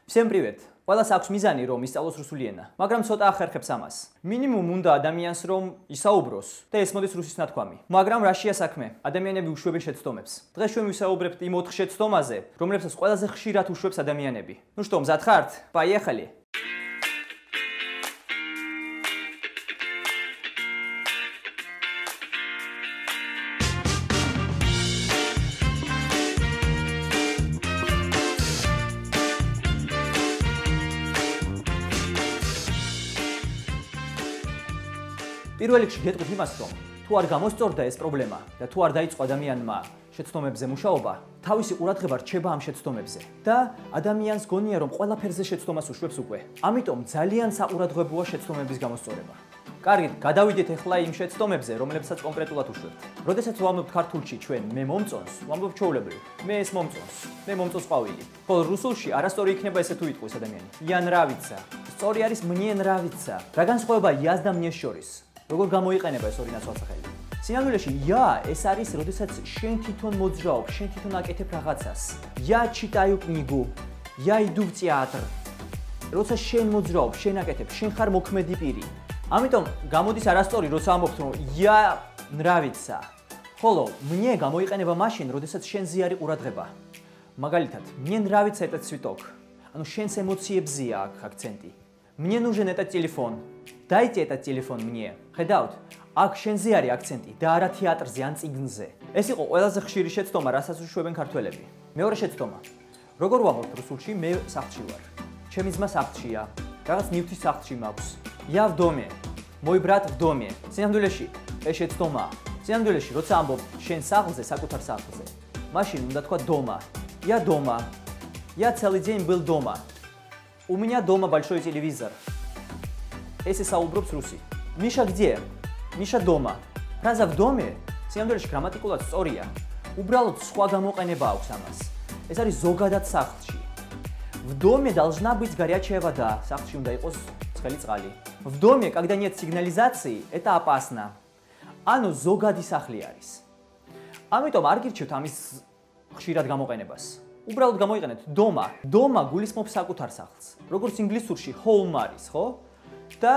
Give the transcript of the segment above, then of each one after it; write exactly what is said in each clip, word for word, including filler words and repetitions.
Всем привет! Ყველას აქვს მიზანი რომ ისწავლოს რუსული ენა, მაგრამ ცოტა ახერხებს ამას. მინიმუმ უნდა ადამიანს რომ ისაუბროს და ესმოდეს რუსის ნათქვამი. მაგრამ რაშია საქმე? ადამიანები უშვებენ შეცდომებს. დღეს ჩვენ ვისაუბრებთ იმ ოთხ შეცდომაზე, რომლებსაც ყველაზე ხშირად უშვებს ადამიანები. Ну что, მზად ხართ? Поехали! პირველ რიგში გეტყვით იმას, რომ თუ არ გამოსწორდა ეს პრობლემა და თუ არ დაიწყო ადამიანმა შეცდომებზე მუშაობა, თავისი ყურადღება რჩება ამ შეცდომებზე და ადამიანს გონია, რომ ყველაფერზე შეცდომას უშვებს უკვე. ამიტომ ძალიან საყურადღებოა შეცდომების გამოსწორება. კარგით, გადავიდეთ ახლა იმ შეცდომებზე, რომლებსაც კონკრეტულად უშვებთ. როდესაც ვამბობთ ქართულში ჩვენ მე მომწონს, ვამბობთ ჩვეულებრივ, მე ეს მომწონს, მე მომწონს ყვავილი. ხოლო რუსულში არასწორი იქნება ესე თუ იტყვის ადამიანი. Я нравится. სწორი არის мне нравится. რა განსხვავება я და мне შორის? როგორ გამოიყენება ეს ორი ნაცვალსახელი? სინამდვილეში я ეს არის, როდესაც შენ თვითონ მოძრაობ, შენ თვითონ აკეთებ რაღაცას. Я читаю книгу. Я иду в театр. როცა შენ მოძრაობ, შენ აკეთებ, შენ ხარ მოქმედი პირი. ამიტომ გამოდის არასწორი, როცა ამბობთ, რომ я нравится. ხოლო мне გამოიყენება მაშინ, როდესაც შენზე არის ყურადღება. მაგალითად, мне нравится этот цветок. ანუ შენს ემოციებზეა აქ აქცენტი. Мне нужен этот телефон. Дайте этот телефон мне. ხედავთ, აქ შენზე არის აქცენტი და არა თეატრზე ან წიგნზე. ეს იყო ყველაზე ხშირი შეცდომა, რასაც უშვებენ ქართველები. მეორე შეცდომა. როგორ ვამბობთ რუსულში? მე სახლში ვარ. ჩემი ძმა სახლშია. რაღაც ნივთი სახლში მაქვს. Я в доме. Мой брат в доме. სინამდვილეში ეს შეცდომაა. სინამდვილეში როცა ამბობ შენ სახლზე, საკუთარ სახლზე, მაშინ უნდა თქვა дома. Я дома. Я целый день был дома. У меня дома большой телевизор. ეს ესაუბრობს რუსი. Миша где? Миша дома. Фраза в доме სინამდვილეში გრამატიკულად სწორია. უბრალოდ სხვა გამოყენება აქვს ამას. ეს არის ზოგადად სახლში. В доме должна быть горячая вода. სახლში უნდა იყოს ცხელი წყალი. В доме, когда нет сигнализации, это опасно. ანუ ზოგადი სახლი არის. ამიტომ არ გირჩევთ ამის ხშირად გამოყენებას. უბრალოდ გამოიყენეთ дома. дома გულისხმობს საკუთარ სახლს. როგორც ინგლისურში home არის, ხო? და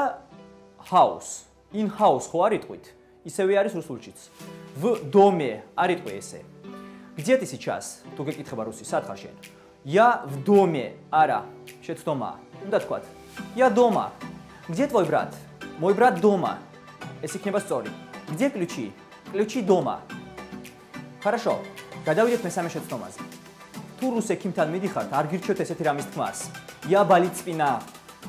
house. In house ხო არ იტყვით? ისევე არის რუსულშიც. В доме არ იტყვი ესე. Где ты сейчас? თუ გეკითხება რუსი, სად ხარ შენ? Я в доме. არა, შეცდომაა. უნდა თქვათ. Я дома. Где твой брат? Мой брат дома. ეს იქნება სწორი. Где ключи? Ключи дома. Хорошо. გადავიდეთ მესამე შეცდომაზე. თუ რუს ექიმთან მიდიხართ, არ გირჩევთ ესეთი რამის თქმას. Я болит спина.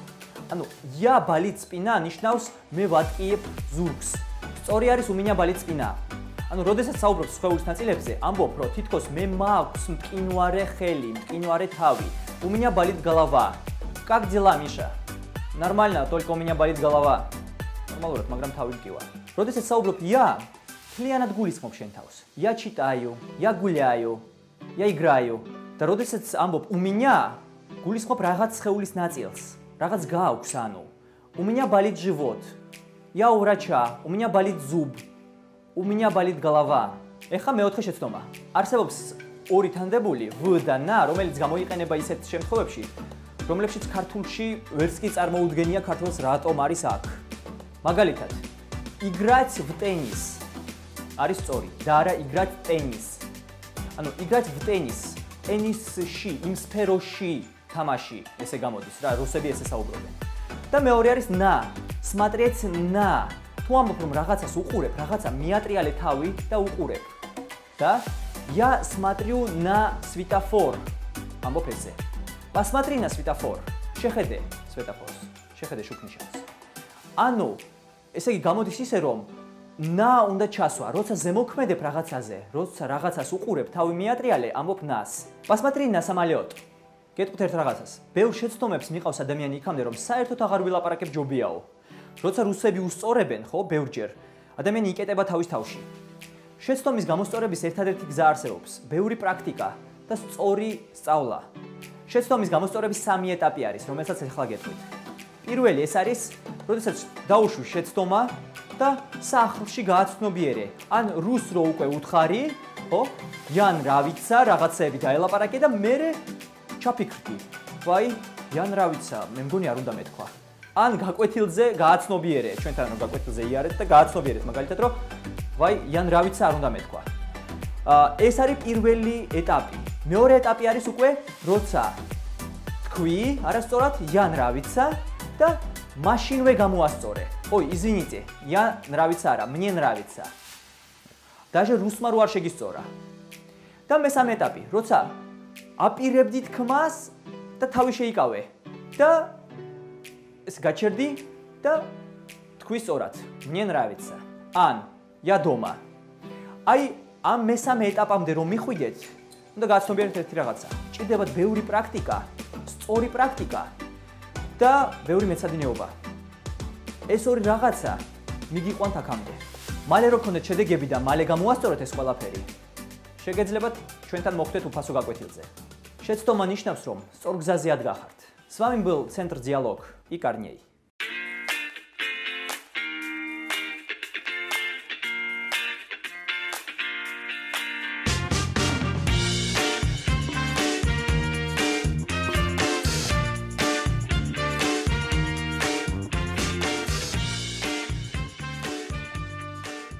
ანუ я болит спина ნიშნავს მე ვატკიებ ზურგს. სწორი არის у меня болит спина. ანუ როდესაც საუბრობ სხეულის ნაწილებზე, ამბობ, რომ თითქოს მე მაქვს მყინვარე ხელი, მყინვარე თავი. У меня болит голова. Как дела, Миша? Нормально, только у меня болит голова. Нормально, მაგრამ თავი მკივა. როდესაც საუბრობ я, მთლიანად გულისხმობ შენ თავს. Я читаю, я гуляю, я играю. და როდესაც ამბობ у меня, გულისხმობ რაღაც სხეულის ნაწილს. Რაღაც გააქვს ანუ. У меня болит живот. Я у врача. У меня болит зуб. У меня болит голова. ეხა მეოთხე შეცდომა. არსებობს ორი თანდებული в და на, რომელიც გამოიყენება ისეთ შემთხვევებში, რომლებშიც ქართულში ვერც კი წარმოუდგენია ქართულს რატომ არის აქ. მაგალითად, играть в теннис. არის სწორი და არა играть в теннис. ანუ играть в теннис. ტენისში, იმ სფეროში თამაში, ესე გამოდის რა, რუსები ესე საუბრობენ. და მეორე არის на. Смотреть на. თუ ამბობ რომ რაღაცას უყურებ, რაღაცა მიატრიალე თავი და უყურებ. და я смотрю на светофор. ამბობ ესე. Посмотри на светофор. შეხედე სვეტაფორს. შეხედე შუქნიშანს. ანუ ესე იგი გამოდის ისე რომ на უნდა ჩასვა, როცა ზემოქმედებ რაღაცაზე, როცა რაღაცას უყურებ, თავი მიატრიალე, ამბობ нас. Посмотри на самолет. გეტყვით ერთ რაღაცას. ბევრ შეცდომებს მიყავს ადამიანი იქამდე, რომ საერთოდ აღარ ვილაპარაკებ ჯობიაო. როცა რუსები უსწორებენ, ხო, ბევრჯერ, ადამიანი იკეტება თავის თავში. შეცდომის გამოსწორების ერთადერთი გზა არსებობს, ბევრი პრაქტიკა და სწორი სწავლა. შეცდომის გამოსწორების სამი ეტაპი არის, რომელსაც ახლა გეტყვით. პირველი ეს არის, როდესაც დაუშვი შეცდომა და სახლში გააცნობიერე. ან რუს რო უკვე უთხარი, ხო? Я нравится, რაღაცები დაელაპარაკე და მე ჩაფიქრდი, ვაი, იან რა ვიცა, მე მგონი არ უნდა მეთქვა. ან გაკვეთილზე გააცნობიერე, ჩვენთან რომ გაკვეთილზე იარეთ და გააცნობიერეთ მაგალითად, რომ ვაი, იან რა ვიცა, არ უნდა მეთქვა. ეს არის პირველი ეტაპი. მეორე ეტაპი არის უკვე, როცა თქვი, არასწორად, იან რა ვიცა და მაშინვე გამოასწორე. ой, извините, я нравится არა, мне нравится. Даже რუსმა რო არ შეგისწორა. და მესამე ეტაპი, როცა აპირებდით ქმას და თავი შეიკავე და ეს გაჩერდი და თქვი სწორად, мне нравится. ან я дома. აი, ამ მესამე ეტაპამდე რომ მიხვიდეთ, უნდა გაცნობიერეთ ერთი რაღაცა. ჭირდებათ ბევრი პრაქტიკა, სწორი პრაქტიკა და ბევრი მეცადინეობა. ეს ორი რაღაცა მიგიყვანთ აქამდე. მალე რო გქონდეთ შედეგები და მალე გამოასწოროთ ეს ყველაფერი, შეგეძლებათ ჩვენთან მოხვდეთ უფასო გაკვეთილზე. შეცდომა ნიშნავს, რომ სწორ გზაზე ადგახართ. С вами был Центр Диалог и Корней.